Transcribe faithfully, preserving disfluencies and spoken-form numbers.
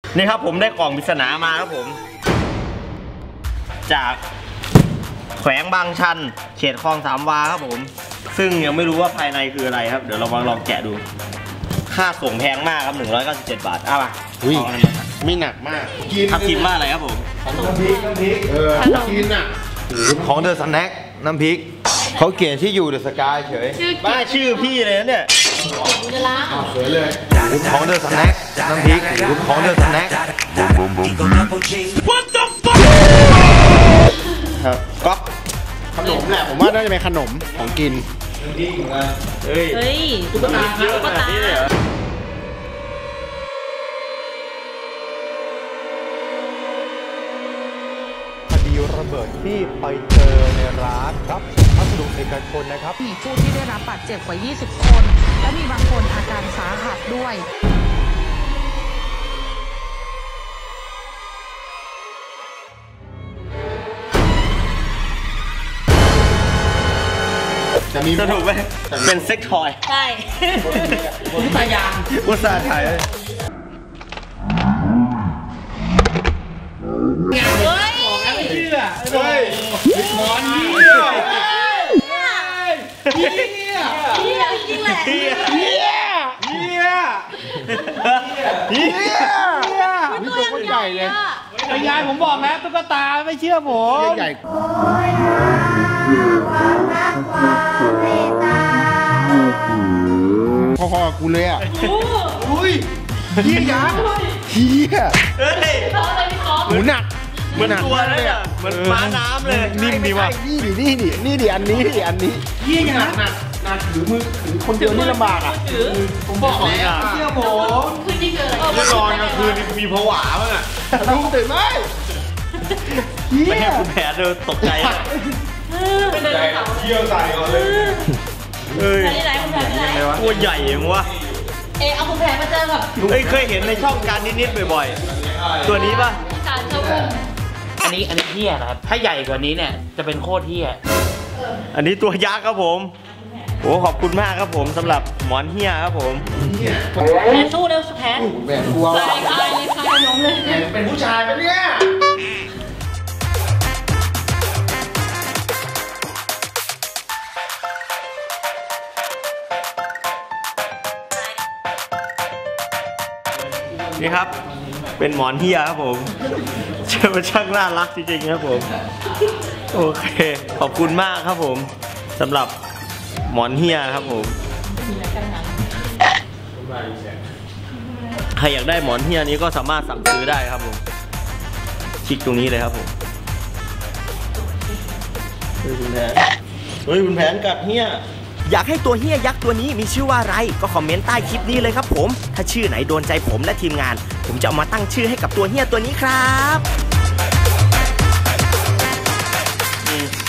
นี่ครับผมได้กล่องปริศนามาครับผมจากแขวงบางชันเขตคลองสามวาครับผมซึ่งยังไม่รู้ว่าภายในคืออะไรครับเดี๋ยวเรามาลองแกะดูค่าส่งแพงมากครับหนึ่งร้อยเก้าสิบเจ็ดบาทอ้าวอุ้ยไม่หนักมากทับทิมว่าอะไรครับผมน้ำพริกน้ำพริกเออกินอ่ะของเดอะสแน็คน้ำพริกเขาเขียนที่อยู่เดอะสกายเฉยบ้าชื่อพี่เลยเนี่ยจะล้างสวยเลยของเดอะสแน็คน้ำพริกของเดอะสแน็คครับก๊อกขนมแหละผมว่าน่าจะเป็นขนมของกินน้ำพริกเหมือนกันเฮ้ยเฮ้ยตุ๊กตาตุ๊กตาคดีระเบิดที่ไปเจอในร้านรับพัสดุเอกชนนะครับมีผู้ที่ได้รับบาดเจ็บกว่ายี่สิบคนและมีบางคนอาการสาหัสด้วยจะมีถูกไหมเป็นเซ็กทอยใช่อุตสาหยางอุตสาหไทยเฮ้ยบอกแล้วไม่เชื่อเฮ้ยหมอนเหี้ยเหี้ยเหี้ยเหี้ยจริงแหละเหี้ยเหี้ยเหี้ยเหี้ยนี่ตัวคนใหญ่เลยไอ้ยายผมบอกแล้วตุ๊กตาไม่เชื่อผมใหญ่พอๆกูเลยอ่ะอุ้ยเหี้ยยักษ์เหี้ยเฮ้ยหมูหนักเหมือนตัวเลยอ่ะเหมือนม้าน้ำเลยนิ่มดีว่ะนี่ดินี่ดินี่ดิอันนี้ดิอันนี้เหี้ยยักษ์หนักหนักถือมือถือคนเดียวนี่ลำบากอ่ะผมบอกแล้วเชื่อผมคืนที่เกิดไม่นอนกลางคืนมีผวาบ้างอ่ะลุงตื่นไหมไม่ให้คุณแผลเดินตกใจไม่ได้เที่ยวใส่ก่อนเลยเฮ้ยตัวใหญ่ยังวะเออเอาคุณแผลมาเจอกับเอ้ยเคยเห็นในช่องการนิดๆบ่อยๆตัวนี้ป่ะการเจ้าบุ้งอันนี้อันนี้เหี้ยนะครับถ้าใหญ่กว่านี้เนี่ยจะเป็นโคตรเหี้ยอันนี้ตัวยักษ์ครับผมโอ้ขอบคุณมากครับผมสำหรับหมอนเหี้ยครับผมแผลสู้เร็วแผลแผลกลัวคลายคลายเลยคลายขนมเลยเป็นผู้ชายปะเนี่ยนี่ครับเป็นหมอนเหี้ยครับผมเชื่อว่าช่างน่ารักจริงๆครับผมโอเคขอบคุณมากครับผมสำหรับหมอนเหี้ยครับผมใครอยากได้หมอนเหี้ยนี้ก็สามารถสั่งซื้อได้ครับผมคลิกตรงนี้เลยครับผมเฮ้ยคุณแผนเฮ้ยคุณแผนกัดเหี้ยอยากให้ตัวเหี้ยยักษ์ตัวนี้มีชื่อว่าอะไรก็คอมเมนต์ใต้คลิปนี้เลยครับผมถ้าชื่อไหนโดนใจผมและทีมงานผมจะเอามาตั้งชื่อให้กับตัวเหี้ยตัวนี้ครับ